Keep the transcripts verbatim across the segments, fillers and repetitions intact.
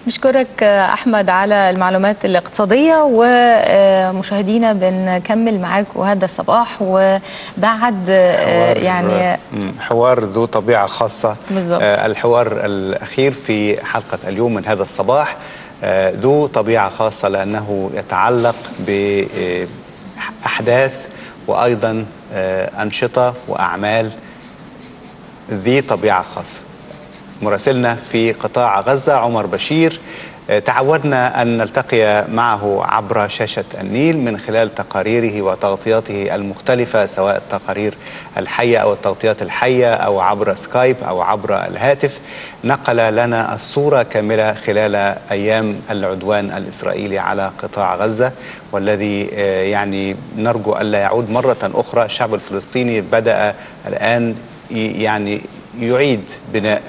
نشكرك أحمد على المعلومات الاقتصادية، ومشاهدينا بنكمل معاكم هذا الصباح وبعد يعني حوار ذو طبيعة خاصة. بالضبط. الحوار الأخير في حلقة اليوم من هذا الصباح ذو طبيعة خاصة لأنه يتعلق بأحداث وأيضا أنشطة وأعمال ذي طبيعة خاصة. مراسلنا في قطاع غزة عمر بشير تعودنا أن نلتقي معه عبر شاشة النيل من خلال تقاريره وتغطياته المختلفة، سواء التقارير الحية أو التغطيات الحية أو عبر سكايب أو عبر الهاتف. نقل لنا الصورة كاملة خلال أيام العدوان الإسرائيلي على قطاع غزة، والذي يعني نرجو ألا يعود مرة أخرى. الشعب الفلسطيني بدأ الآن يعني يعيد بناء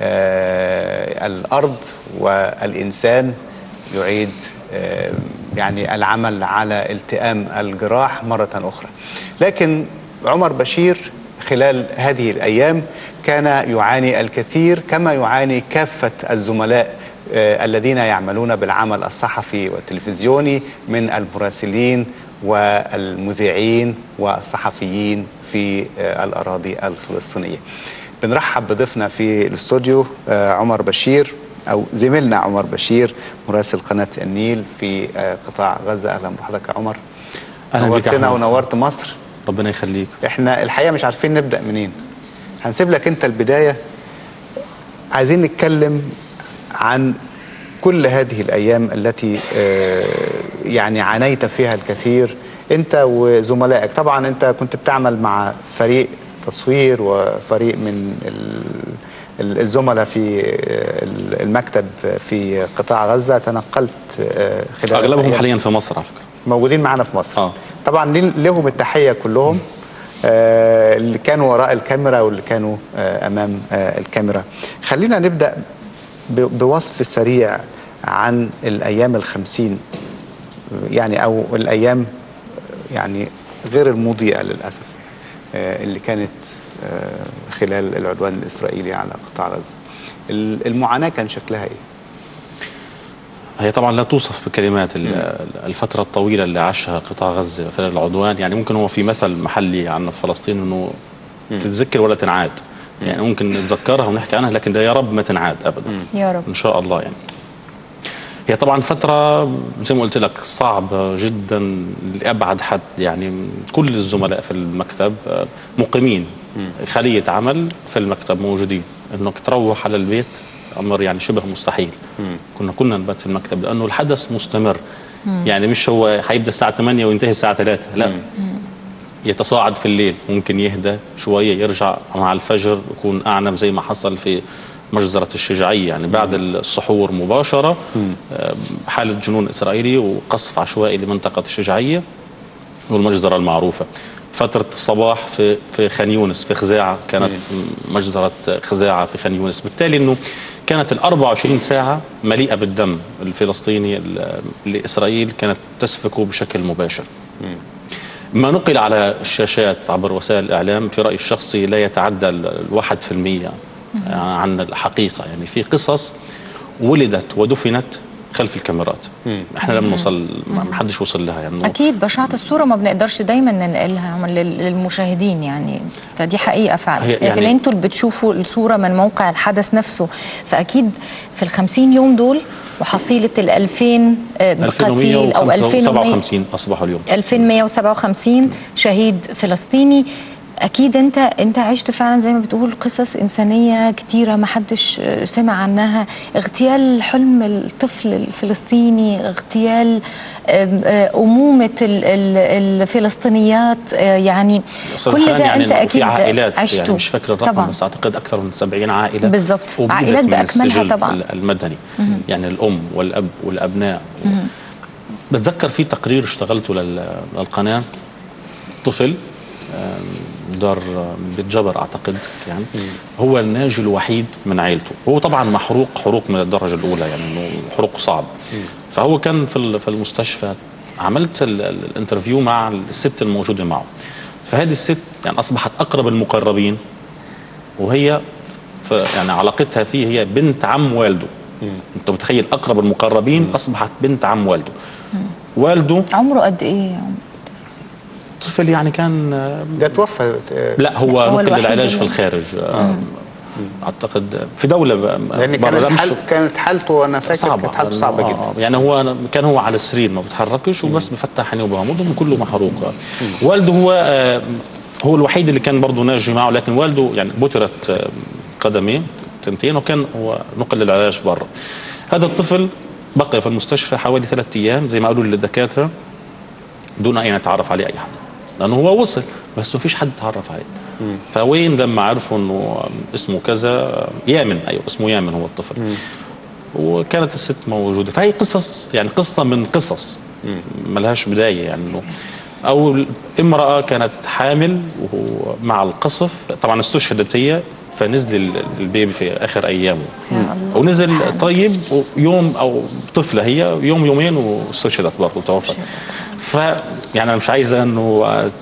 آه الأرض، والإنسان يعيد آه يعني العمل على التئام الجراح مرة أخرى. لكن عمر بشير خلال هذه الأيام كان يعاني الكثير كما يعاني كافة الزملاء آه الذين يعملون بالعمل الصحفي والتلفزيوني من المراسلين والمذيعين والصحفيين في آه الأراضي الفلسطينية. بنرحب بضيفنا في الاستوديو عمر بشير او زميلنا عمر بشير مراسل قناه النيل في قطاع غزه. اهلا بحضرتك يا عمر. اهلا بك. نورتنا ونورت مصر. ربنا يخليك. احنا الحقيقه مش عارفين نبدا منين. هنسيب لك انت البدايه. عايزين نتكلم عن كل هذه الايام التي يعني عانيت فيها الكثير انت وزملائك. طبعا انت كنت بتعمل مع فريق تصوير وفريق من الزملاء في المكتب في قطاع غزة. تنقلت خلال أغلبهم حاليا في مصر على فكرة، موجودين معنا في مصر. آه. طبعا لهم التحية كلهم، آه اللي كانوا وراء الكاميرا واللي كانوا آه أمام آه الكاميرا. خلينا نبدأ بوصف سريع عن الأيام الخمسين يعني أو الأيام يعني غير المضيئة للأسف اللي كانت خلال العدوان الإسرائيلي على قطاع غزة. المعاناة كان شكلها إيه؟ هي طبعا لا توصف بكلمات. الفترة الطويلة اللي عاشها قطاع غزة خلال العدوان، يعني ممكن هو في مثل محلي عن فلسطين إنه تتذكر ولا تنعاد. يعني ممكن نتذكرها ونحكي عنها لكن يا رب ما تنعاد أبدا. يا رب إن شاء الله. يعني هي طبعا فترة زي ما قلت لك صعبة جدا لأبعد حد. يعني كل الزملاء في المكتب مقيمين، خلية عمل في المكتب موجودين، انك تروح على البيت امر يعني شبه مستحيل. كنا كنا نبات في المكتب لانه الحدث مستمر. يعني مش هو حيبدا الساعة ثمانية وينتهي الساعة ثلاثة، لا، يتصاعد في الليل، ممكن يهدى شوية يرجع مع الفجر يكون أعنف زي ما حصل في مجزرة الشجاعية. يعني بعد السحور مباشرة حالة جنون إسرائيلي وقصف عشوائي لمنطقة الشجاعية والمجزرة المعروفة. فترة الصباح في في خان يونس في خزاعة، كانت مجزرة خزاعة في خان يونس. بالتالي إنه كانت ال أربع وعشرين ساعة مليئة بالدم الفلسطيني اللي إسرائيل كانت تسفكه بشكل مباشر. ما نقل على الشاشات عبر وسائل الإعلام في رأيي الشخصي لا يتعدى الواحد في المية عن الحقيقة. يعني في قصص ولدت ودفنت خلف الكاميرات. مم. احنا لم نوصل، ما حدش وصل لها. يعني اكيد بشاعة الصورة ما بنقدرش دايما ننقلها للمشاهدين، يعني فدي حقيقة فعلا. يعني لكن انتوا اللي بتشوفوا الصورة من موقع الحدث نفسه، فاكيد في الخمسين يوم دول وحصيلة الألفين قتيل أو ألفين وسبعة وخمسين أصبحوا اليوم ألفين ومئة وسبعة وخمسين شهيد فلسطيني. أكيد أنت أنت عشت فعلا زي ما بتقول قصص إنسانية كتيرة ما حدش سمع عنها. اغتيال حلم الطفل الفلسطيني، اغتيال أمومة الفلسطينيات، يعني كل ده يعني أنت أكيد عائلات عشته. يعني مش فاكر الرقم طبعا. بس أعتقد أكثر من سبعين عائلة بالضبط، عائلات بأكملها طبعا المدني. مم. يعني الأم والأب والأبناء. مم. بتذكر في تقرير اشتغلته للقناة، طفل دار بيت جبر اعتقد يعني م. هو الناجي الوحيد من عائلته. هو طبعا محروق حروق من الدرجه الاولى، يعني انه حروق صعب. م. فهو كان في في المستشفى. عملت الانترفيو مع الست الموجوده معه. فهذه الست يعني اصبحت اقرب المقربين، وهي يعني علاقتها فيه هي بنت عم والده. انت متخيل اقرب المقربين مم. اصبحت بنت عم والده. مم. والده عمره قد ايه؟ طفل يعني كان ده توفى. لا هو, هو نقل للعلاج في الخارج. مم. اعتقد في دوله لان كانت حالته كانت حالته وانا فاكر صعبة. كانت حالته صعبه آه جدا. يعني هو كان هو على السرير ما بيتحركش وبس بفتح عينيه وبغمضهم كله محروق. والده هو آه هو الوحيد اللي كان برضه ناجي معه، لكن والده يعني بترت آه قدميه تنتين وكان هو نقل للعلاج برا. هذا الطفل بقي في المستشفى حوالي ثلاث ايام زي ما قالوا للدكاتره دون ان يتعرف عليه اي حد، لانه هو وصل بس ما فيش حد تعرف عليه. مم. فوين لما عرفوا انه اسمه كذا يامن، ايوه اسمه يامن هو الطفل. مم. وكانت الست موجوده. فهي قصص يعني قصه من قصص ملهاش بدايه يعني انه او امراه كانت حامل وهو مع القصف طبعا استشهدت هي فنزل البيبي في اخر ايامه ونزل طيب يوم او طفله هي يوم يومين واستشهدت برضه توفت. ف يعني انا مش عايزه انه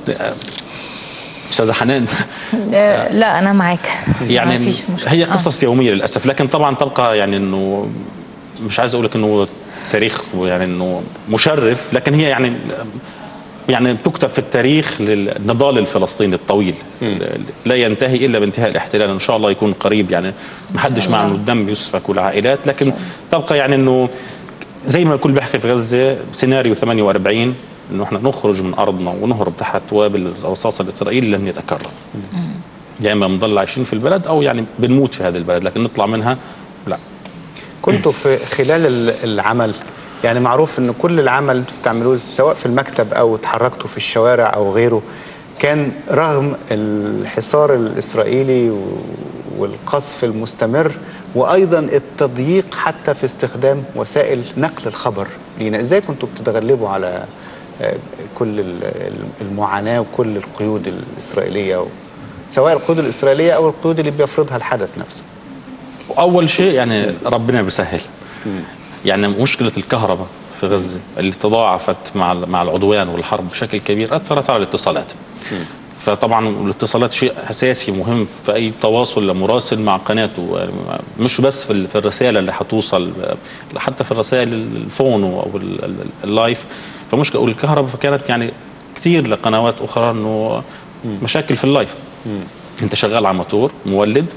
استاذه حنان لا انا معاك يعني ما فيش مشكلة. هي قصص آه. يوميه للاسف، لكن طبعا تبقى يعني انه مش عايز اقول لك انه تاريخ يعني انه مشرف، لكن هي يعني يعني تكتب في التاريخ للنضال الفلسطيني الطويل م. لا ينتهي الا بانتهاء الاحتلال ان شاء الله يكون قريب. يعني ما حدش مع انه الدم يسفك والعائلات، لكن تبقى يعني انه زي ما الكل بيحكي في غزه سيناريو ثمانية وأربعين انه احنا نخرج من ارضنا ونهرب تحت وابل الرصاص الاسرائيلي لن يتكرر. يا اما بنضل عايشين في البلد او يعني بنموت في هذه البلد، لكن نطلع منها لا. كنتوا في خلال العمل يعني معروف ان كل العمل انتوا بتعملوه سواء في المكتب او اتحركتوا في الشوارع او غيره كان رغم الحصار الاسرائيلي والقصف المستمر وايضا التضييق حتى في استخدام وسائل نقل الخبر لينا. ازاي كنتوا بتتغلبوا على كل المعاناه وكل القيود الاسرائيليه سواء القيود الاسرائيليه او القيود اللي بيفرضها الحدث نفسه؟ اول شيء يعني ربنا بيسهل. يعني مشكله الكهرباء في غزه اللي تضاعفت مع مع العدوان والحرب بشكل كبير اثرت على الاتصالات. فطبعا الاتصالات شيء اساسي مهم في اي تواصل لمراسل مع قناته، مش بس في الرساله اللي هتوصل، حتى في الرسائل الفون او اللايف. فمشكله الكهرباء فكانت يعني كثير لقنوات اخرى انه مشاكل في اللايف. انت شغال على موتور مولد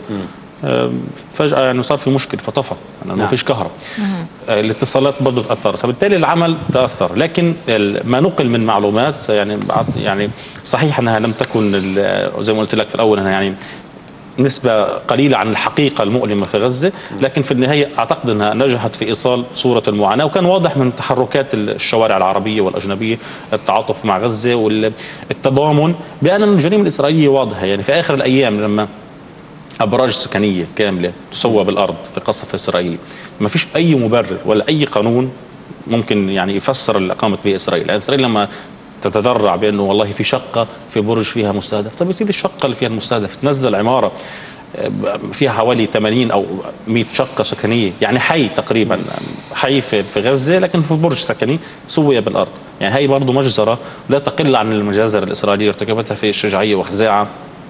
فجأة يعني صار في مشكلة فطفى لأنه ما فيش كهرباء. الاتصالات برضه تأثرت، فبالتالي العمل تأثر. لكن ما نقل من معلومات يعني يعني صحيح أنها لم تكن زي ما قلت لك في الأول أنها يعني نسبة قليلة عن الحقيقة المؤلمة في غزة، لكن في النهاية أعتقد أنها نجحت في إيصال صورة المعاناة. وكان واضح من تحركات الشوارع العربية والأجنبية التعاطف مع غزة والتضامن بأن الجريمة الإسرائيلية واضحة. يعني في آخر الأيام لما أبراج سكنية كاملة تسوى بالأرض في قصف إسرائيلي ما فيش أي مبرر ولا أي قانون ممكن يعني يفسر اللي قامت به إسرائيل. يعني إسرائيل لما تتذرع بأنه والله في شقة في برج فيها مستهدف، طب يصير الشقة اللي فيها المستهدف تنزل عمارة فيها حوالي ثمانين أو مئة شقة سكنية، يعني حي تقريبا حي في غزة لكن في برج سكني سوي بالأرض. يعني هي برضه مجزرة لا تقل عن المجازر الإسرائيلية ارتكبتها في الشجاعية وخزاعة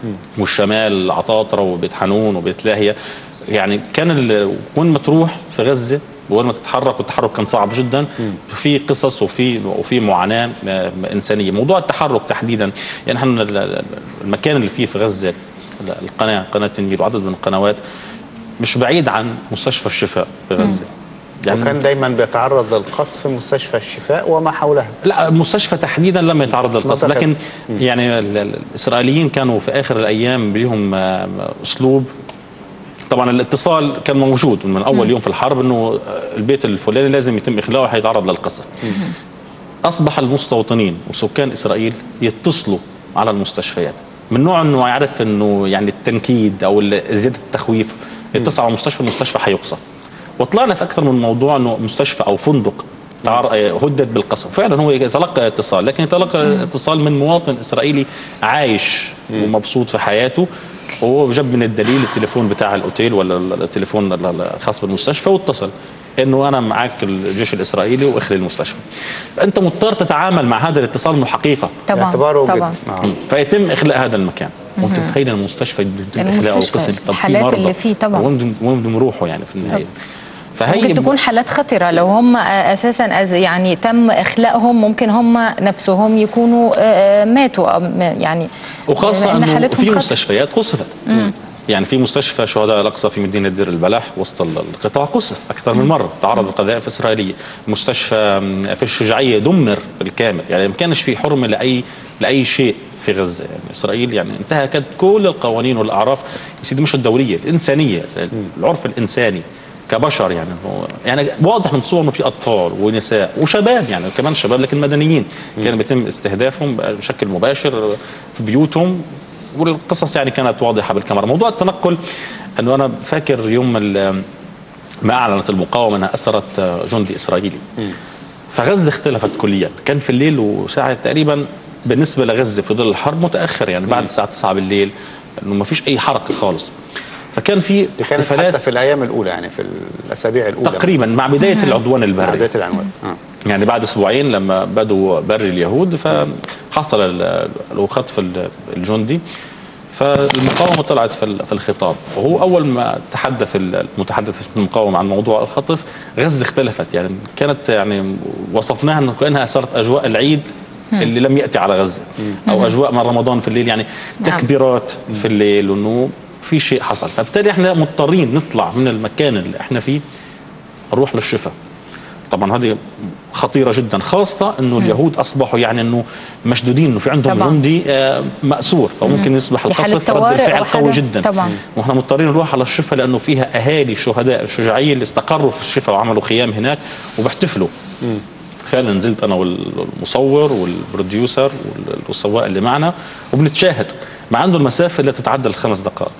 والشمال عطاطرة وبيت حنون وبيت لاهية. يعني كان وين ما تروح في غزة وين ما تتحرك والتحرك كان صعب جدا، في قصص وفي وفي معاناة إنسانية. موضوع التحرك تحديدا يعني احنا المكان اللي فيه في غزة القناة قناة النيل وعدد من القنوات مش بعيد عن مستشفى الشفاء في غزة. يعني وكان دايما بيتعرض للقصف في مستشفى الشفاء وما حولها. لا المستشفى تحديدا لم يتعرض للقصف، لكن يعني الإسرائيليين كانوا في آخر الأيام بهم أسلوب. طبعا الاتصال كان موجود من أول يوم في الحرب أنه البيت الفلاني لازم يتم إخلاؤه حيتعرض للقصف. أصبح المستوطنين وسكان إسرائيل يتصلوا على المستشفيات من نوع أنه يعرف أنه يعني التنكيد أو زيادة التخويف، يتصل على مستشفى المستشفى حيقصف. وطلعنا في أكثر من موضوع أنه مستشفى أو فندق هدد بالقصف. فعلا هو يتلقى اتصال، لكن يتلقى اتصال من مواطن إسرائيلي عايش ومبسوط في حياته، وهو جاب من الدليل التليفون بتاع الأوتيل ولا التليفون الخاص بالمستشفى واتصل انه انا معك الجيش الاسرائيلي واخلي المستشفى. فانت مضطر تتعامل مع هذا الاتصال انه حقيقه طبعا طبعا. فيتم اخلاء هذا المكان. وانت متخيل المستشفى يتم اخلاءه وقسم. طب في مرضى اللي فيه طبعا وين بدهم يروحوا يعني في النهايه. فهي ممكن تكون حالات خطرة لو هم أساسا يعني تم إخلاءهم، ممكن هم نفسهم يكونوا ماتوا يعني، وخاصة أنه في مستشفيات قصفت. يعني في مستشفى شهداء الأقصى في مدينة دير البلح وسط القطاع قصف أكثر من مرة، تعرض لقذائف إسرائيلية. مستشفى في الشجاعية دمر بالكامل، يعني ما كانش في حرمة لأي لأي شيء في غزة. يعني إسرائيل يعني انتهكت كل القوانين والأعراف يا سيدي، مش الدولية، الإنسانية، العرف الإنساني كبشر. يعني يعني واضح من الصور انه في اطفال ونساء وشباب، يعني كمان شباب لكن مدنيين كان بيتم استهدافهم بشكل مباشر في بيوتهم، والقصص يعني كانت واضحه بالكاميرا. موضوع التنقل، انه انا فاكر يوم ما اعلنت المقاومه انها اسرت جندي اسرائيلي، فغزه اختلفت كليا. كان في الليل وساعه تقريبا بالنسبه لغزه في ظل الحرب متاخر، يعني بعد الساعه تسعة بالليل، انه ما فيش اي حركه خالص. فكان في احتفالات حتى في الايام الاولى، يعني في الاسابيع الاولى تقريبا مع بدايه العدوان البري، مع بدايه العدوان آه. يعني بعد اسبوعين لما بدوا بري اليهود فحصل خطف الجندي، فالمقاومه طلعت في الخطاب، وهو اول ما تحدث المتحدث في المقاومه عن موضوع الخطف غزه اختلفت. يعني كانت يعني وصفناها انه كانها صارت اجواء العيد اللي لم ياتي على غزه، او اجواء من رمضان في الليل، يعني تكبيرات في الليل، وانه في شيء حصل. فبالتالي احنا مضطرين نطلع من المكان اللي احنا فيه نروح للشفاء. طبعا هذه خطيره جدا، خاصه انه اليهود اصبحوا يعني انه مشدودين، انه في عندهم طبعا جندي مأسور، فممكن يصبح القصف رد الفعل قوي جدا طبعا. واحنا مضطرين نروح على الشفاء لانه فيها اهالي شهداء الشجاعيه اللي استقروا في الشفاء وعملوا خيام هناك وبيحتفلوا. فعلا نزلت انا والمصور والبروديوسر والسواق اللي معنا وبنتشاهد مع عنده المسافه اللي تتعدى الخمس دقائق،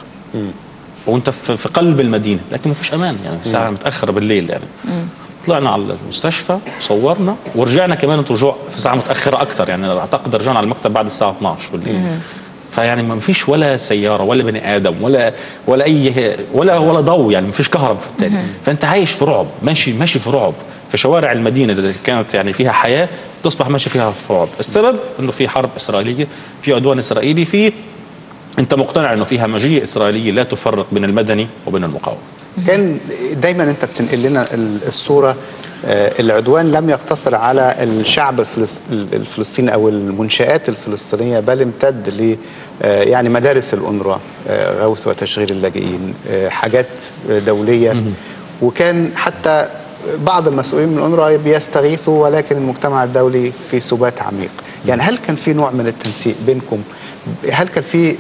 وانت في قلب المدينه، لكن ما فيش امان، يعني الساعه متاخره بالليل. يعني مم. طلعنا على المستشفى صورنا ورجعنا كمان رجوع في ساعه متاخره اكثر، يعني اعتقد رجعنا على المكتب بعد الساعه اثنعش بالليل. مم. فيعني ما فيش ولا سياره ولا بني ادم ولا ولا اي ولا ولا ضوء، يعني ما فيش كهرباء. في التالي فانت عايش في رعب، ماشي ماشي في رعب في شوارع المدينه اللي كانت يعني فيها حياه، تصبح ماشي فيها في رعب. السبب انه في حرب اسرائيليه، في عدوان اسرائيلي، في انت مقتنع انه في همجيه اسرائيليه لا تفرق بين المدني وبين المقاوم. كان دايما انت بتنقل لنا الصوره، العدوان لم يقتصر على الشعب الفلسطيني او المنشآت الفلسطينيه، بل امتد ل يعني مدارس الأونروا، غوث وتشغيل اللاجئين، حاجات دوليه. وكان حتى بعض المسؤولين من الأونروا بيستغيثوا، ولكن المجتمع الدولي في سبات عميق. يعني هل كان في نوع من التنسيق بينكم؟ هل كان في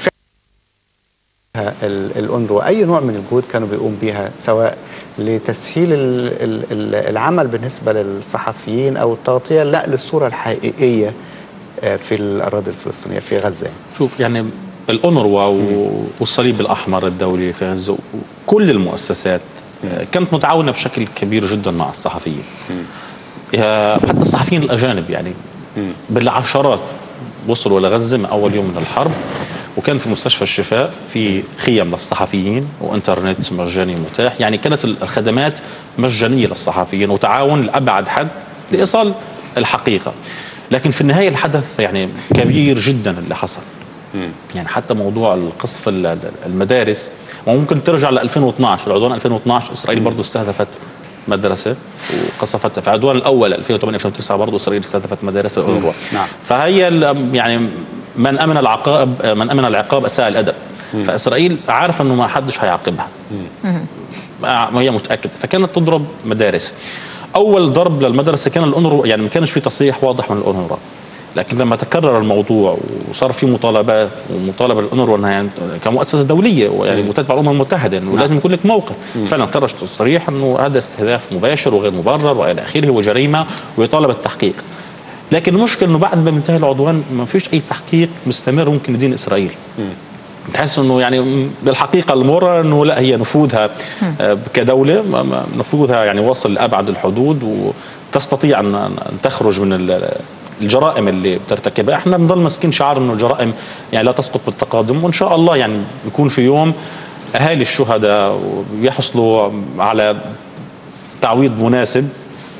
الأونروا أي نوع من الجهود كانوا بيقوم بها، سواء لتسهيل العمل بالنسبة للصحفيين أو التغطية لا للصورة الحقيقية في الأراضي الفلسطينية في غزة؟ شوف، يعني الأونروا والصليب الأحمر الدولي في غزة كل المؤسسات كانت متعاونة بشكل كبير جدا مع الصحفيين، حتى الصحفيين الأجانب يعني بالعشرات وصلوا لغزة من أول يوم من الحرب، وكان في مستشفى الشفاء في خيم للصحفيين وانترنت مجاني متاح. يعني كانت الخدمات مجانية للصحفيين وتعاون لأبعد حد لإيصال الحقيقة. لكن في النهاية الحدث يعني كبير جدا اللي حصل. يعني حتى موضوع القصف المدارس، وممكن ترجع ل ألفين واثنعش، العدوان ألفين واثنعش إسرائيل برضو استهدفت مدرسة وقصفتها. في العدوان الأول ألفين وثمانية ألفين وتسعة برضو إسرائيل استهدفت مدارس الأونروا. نعم. فهي يعني من أمن العقاب من أمن العقاب أساء الأدب. فإسرائيل عارفة إنه ما حدش هيعاقبها، ما هي متأكدة، فكانت تضرب مدارس. أول ضرب للمدرسة كان الأونروا، يعني ما كانش في تصريح واضح من الأونروا، لكن لما تكرر الموضوع وصار في مطالبات ومطالبه للأونروا انها يعني كمؤسسه دوليه ويعني متابعه الامم المتحده انه لازم يكون لك موقف. فعلا خرج تصريح انه هذا استهداف مباشر وغير مبرر والى اخره وجريمه ويطالب التحقيق. لكن المشكله انه بعد ما انتهى العدوان ما فيش اي تحقيق مستمر ممكن يدين اسرائيل. تحس انه يعني بالحقيقه المره انه لا، هي نفوذها كدوله نفوذها يعني واصل لابعد الحدود وتستطيع ان تخرج من الجرائم اللي بترتكبها. احنا بنضل ماسكين شعار انه الجرائم يعني لا تسقط بالتقادم، وان شاء الله يعني يكون في يوم اهالي الشهداء يحصلوا على تعويض مناسب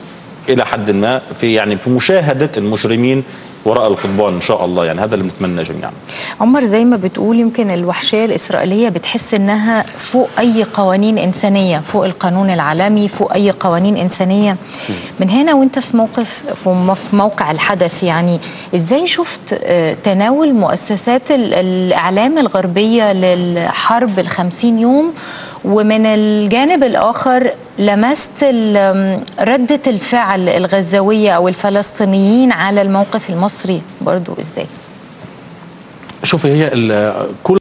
الى حد ما في يعني في مشاهده المجرمين وراء القضبان ان شاء الله، يعني هذا اللي بنتمناه جميعا. عمر، زي ما بتقول يمكن الوحشيه الاسرائيليه بتحس انها فوق اي قوانين انسانيه، فوق القانون العالمي، فوق اي قوانين انسانيه. من هنا وانت في موقف في موقع الحدث، يعني ازاي شفت تناول مؤسسات الاعلام الغربيه للحرب الخمسين يوم، ومن الجانب الآخر لمست ردة الفعل الغزاوية أو الفلسطينيين على الموقف المصري برضو إزاي؟ شوفي، هي كل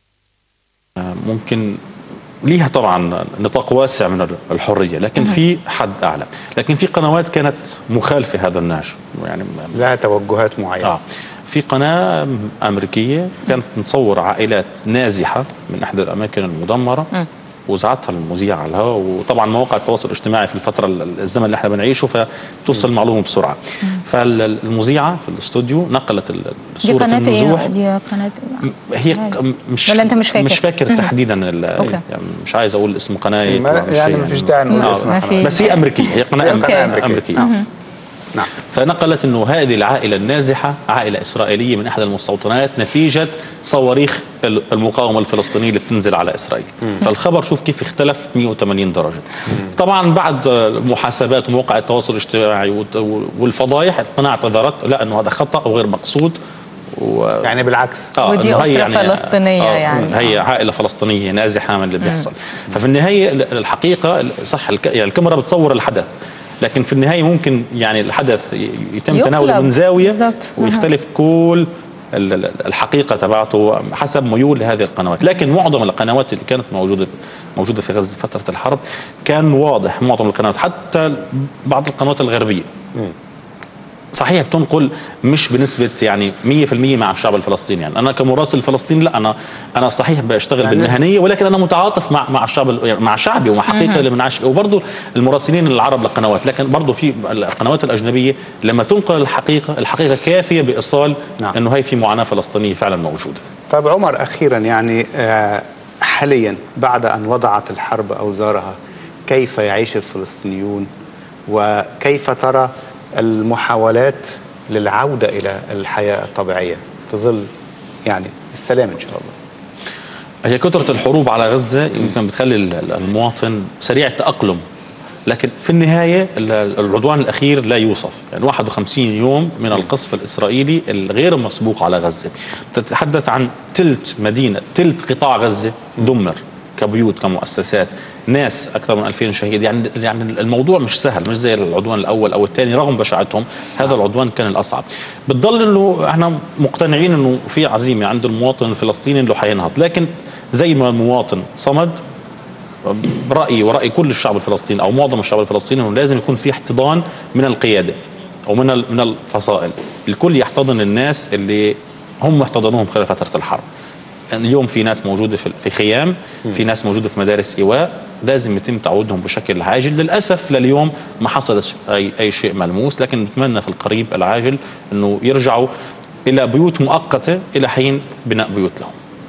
ممكن ليها طبعا نطاق واسع من الحرية، لكن في حد أعلى، لكن في قنوات كانت مخالفة هذا النهج، يعني لها توجهات معينة. آه. في قناة أمريكية كانت متصور عائلات نازحة من إحدى الأماكن المدمرة م. وزعتها المذيع على الهواء، وطبعا مواقع التواصل الاجتماعي في الفتره الزمن اللي احنا بنعيشه فتوصل المعلومه بسرعه. فالمذيعه في الاستوديو نقلت صوره النزوح. دي قناه هي مش ولا انت مش فاكر؟ مش فاكر تحديدا، يعني مش عايز اقول اسم قناه يعني ما فيش داعي نقول اسمها، بس هي امريكيه، هي قناه امريكيه, أمريكية. نعم. نعم. فنقلت انه هذه العائله النازحه عائله اسرائيليه من احدى المستوطنات نتيجه صواريخ المقاومه الفلسطينيه اللي بتنزل على اسرائيل. مم. فالخبر شوف كيف اختلف مئة وثمانين درجه. مم. طبعا بعد محاسبات ومواقع التواصل الاجتماعي والفضايح القناه اعتذرت، لا انه هذا خطا وغير مقصود، و... يعني بالعكس آه ودي أسرة يعني فلسطينية آه يعني هي عائلة فلسطينية نازحة من اللي بيحصل. مم. ففي النهاية الحقيقة صح الك... يعني الكاميرا بتصور الحدث، لكن في النهاية ممكن يعني الحدث يتم تناوله من زاوية بالزبط. ويختلف كل الحقيقة تبعته حسب ميول لهذه القنوات. لكن معظم القنوات اللي كانت موجودة موجودة في غزة فترة الحرب كان واضح، معظم القنوات حتى بعض القنوات الغربية م. صحيح بتنقل مش بنسبه يعني مية بالمية مع الشعب الفلسطيني. يعني انا كمراسل فلسطيني لا، انا انا صحيح بشتغل يعني بالمهنيه، ولكن انا متعاطف مع مع الشعب، مع شعبي ومع حقيقه اللي بنعيش، وبرضه المراسلين العرب للقنوات. لكن برضه في القنوات الاجنبيه لما تنقل الحقيقه، الحقيقه كافيه بايصال نعم. انه هي في معاناه فلسطينيه فعلا موجوده. طيب عمر، اخيرا يعني حاليا بعد ان وضعت الحرب اوزارها، كيف يعيش الفلسطينيون وكيف ترى المحاولات للعودة إلى الحياة الطبيعية في ظل يعني السلام إن شاء الله؟ هي كثرة الحروب على غزة يمكن بتخلي المواطن سريع التأقلم، لكن في النهاية العدوان الأخير لا يوصف. يعني واحد وخمسين يوم من القصف الإسرائيلي الغير مسبوق على غزة، تتحدث عن ثلث مدينة، ثلث قطاع غزة دمر، كبيوت كمؤسسات، ناس اكثر من ألفين شهيد. يعني يعني الموضوع مش سهل، مش زي العدوان الاول او الثاني رغم بشاعتهم، هذا العدوان كان الاصعب. بتضل انه احنا مقتنعين انه في عزيمه عند المواطن الفلسطيني انه حينهض، لكن زي ما المواطن صمد، برايي وراي كل الشعب الفلسطيني او معظم الشعب الفلسطيني انه لازم يكون في احتضان من القياده او من من الفصائل، الكل يحتضن الناس اللي هم احتضنوهم خلال فتره الحرب. اليوم في ناس موجودة في خيام، في ناس موجودة في مدارس إيواء، لازم يتم تعويضهم بشكل عاجل. للأسف لليوم ما حصل أي, أي شيء ملموس، لكن نتمنى في القريب العاجل أنه يرجعوا إلى بيوت مؤقتة إلى حين بناء بيوت لهم.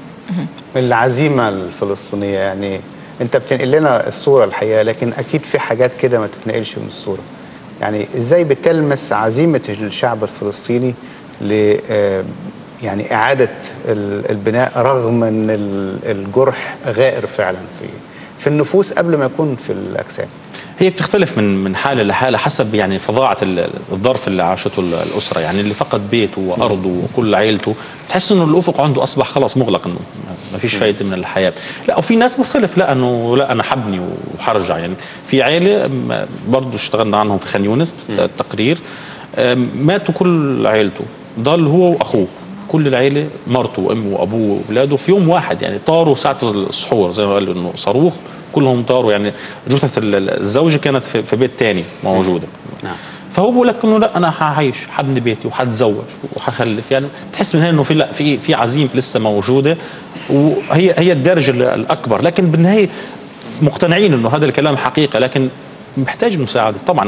العزيمة الفلسطينية، يعني أنت بتنقل لنا الصورة الحقيقة، لكن أكيد في حاجات كده ما تتنقلش من الصورة. يعني إزاي بتلمس عزيمة الشعب الفلسطيني ل يعني إعادة البناء رغم أن الجرح غائر فعلا في في النفوس قبل ما يكون في الأجسام؟ هي بتختلف من من حالة لحالة حسب يعني فظاعة الظرف اللي عاشته الأسرة. يعني اللي فقد بيته وأرضه وكل عائلته تحس إنه الأفق عنده أصبح خلاص مغلق، إنه ما فيش فايدة من الحياة. لا، وفي ناس مختلف، لا إنه لا أنا حبني وحرجع. يعني في عائلة برضه اشتغلنا عنهم في خان يونس التقرير، ماتوا كل عائلته، ضل هو وأخوه، كل العيله مرته وامه وابوه واولاده في يوم واحد. يعني طاروا ساعه السحور زي ما قالوا انه صاروخ، كلهم طاروا. يعني جثث الزوجه كانت في بيت ثاني موجوده. نعم. فهو بيقول لك انه لا انا هعيش، حبني بيتي وحتزوج وحخلف. يعني تحس من هنا انه في لا في في عزيمه لسه موجوده، وهي هي الدرجه الاكبر. لكن بالنهايه مقتنعين انه هذا الكلام حقيقه، لكن محتاج مساعده طبعا.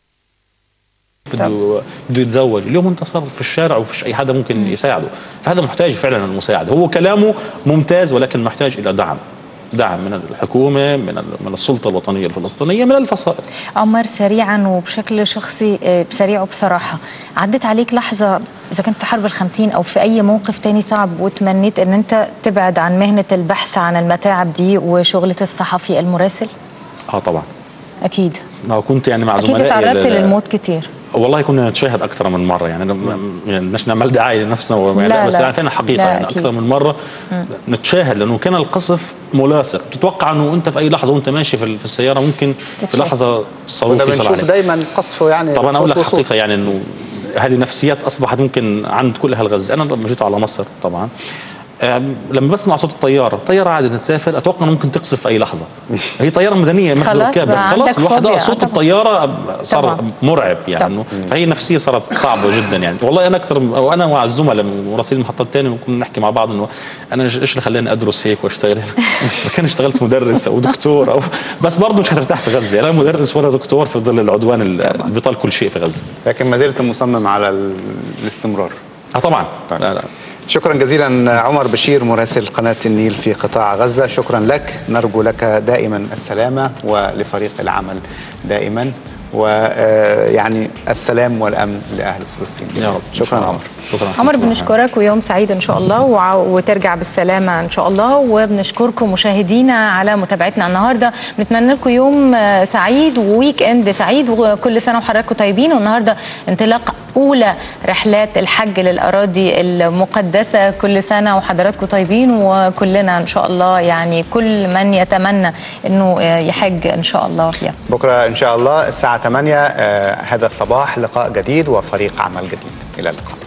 بده بده يتزوج اليوم، انت صار في الشارع وفيش اي حدا ممكن يساعده، فهذا محتاج فعلا المساعده. هو كلامه ممتاز ولكن محتاج الى دعم. دعم من الحكومه، من من السلطه الوطنيه الفلسطينيه، من الفصائل. عمر سريعا وبشكل شخصي بسريع وبصراحه، عدت عليك لحظه اذا كنت في حرب الخمسين او في اي موقف تاني صعب وتمنيت ان انت تبعد عن مهنه البحث عن المتاعب دي وشغله الصحفي المراسل؟ اه طبعا اكيد. كنت يعني مع اكيد زملائي تعرضت للموت كتير. والله كنا نتشاهد اكثر من مره، يعني يعني بدناش نعمل دعايه لنفسنا، لا لا بس لا يعني فعلا حقيقه لا يعني اكثر من مره مم. نتشاهد، لانه كان القصف ملاصق، بتتوقع انه انت في اي لحظه وانت ماشي في السياره ممكن في لحظه الصاروخ يصل عليك. بنشوف دايما قصفه يعني. طبعا اقول لك حقيقه يعني انه هذه نفسيات اصبحت ممكن عند كل اهل غزه. انا لما جيت على مصر طبعا لما بسمع صوت الطياره، طياره عادي بتسافر، اتوقع انه ممكن تقصف في اي لحظه. هي طياره مدنيه مش ركاب بس، خلاص لوحدها صوت الطياره صار طبعا مرعب يعني. فهي النفسيه صارت صعبه جدا يعني. والله انا اكثر، وانا مع الزملاء مراسلين المحطات الثانيه كنا نحكي مع بعض انه انا ايش اللي خلاني ادرس هيك واشتغل ما كان اشتغلت مدرس او دكتور او بس برضه مش هترتاح في غزه، لا مدرس ولا دكتور في ظل العدوان اللي بيطال كل شيء في غزه. لكن ما زلت مصمم على الاستمرار. اه طبعا. طيب. لا لا. شكرا جزيلا عمر بشير مراسل قناة النيل في قطاع غزة، شكرا لك. نرجو لك دائما السلامة ولفريق العمل دائما، ويعني السلام والأمن لأهل فلسطين. يا رب. شكرا عمر. شكرا عمر، بنشكرك ويوم سعيد ان شاء الله وترجع بالسلامه ان شاء الله. وبنشكركم مشاهدينا على متابعتنا النهارده، بنتمنى لكم يوم سعيد وويك اند سعيد وكل سنه وحضراتكم طيبين. والنهارده انطلاق اولى رحلات الحج للاراضي المقدسه، كل سنه وحضراتكم طيبين وكلنا ان شاء الله يعني كل من يتمنى انه يحج ان شاء الله فيها. بكره ان شاء الله الساعه ثمانية آه هذا الصباح لقاء جديد وفريق عمل جديد. الى اللقاء.